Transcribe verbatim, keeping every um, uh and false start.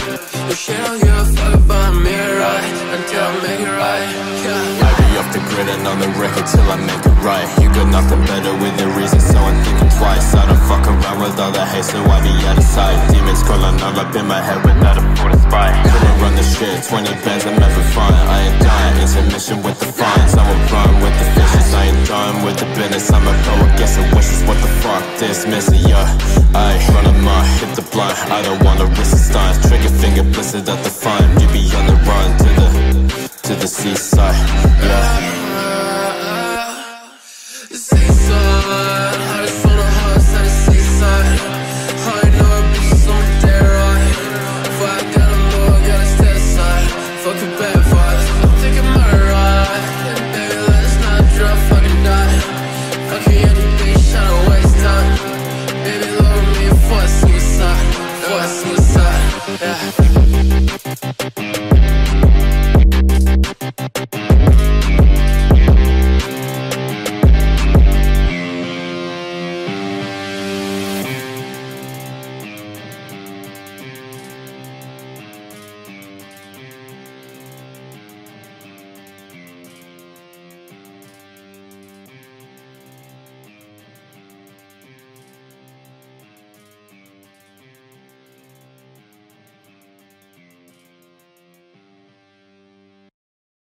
You shit, I don't give a fuck about me, right? Until I make it right, yeah. I be off the grid and on the record till I make it right. You got nothing better with your reason, so I'm thinking twice. I don't fuck around with all the hate, so I be out of sight. Demons calling all up in my head without a full spy. Couldn't run the shit, twenty bands I'm never fine. I ain't dying, intermission with the fines. I will run with the fishes, I ain't done with the business. I'm a pro, I guess it wishes, what the fuck, dismiss it, yeah. I run a mile, hit the blind, I don't wanna risk the stein. Trigger finger blistered at the fine, you be on the run to the, to the seaside, yeah.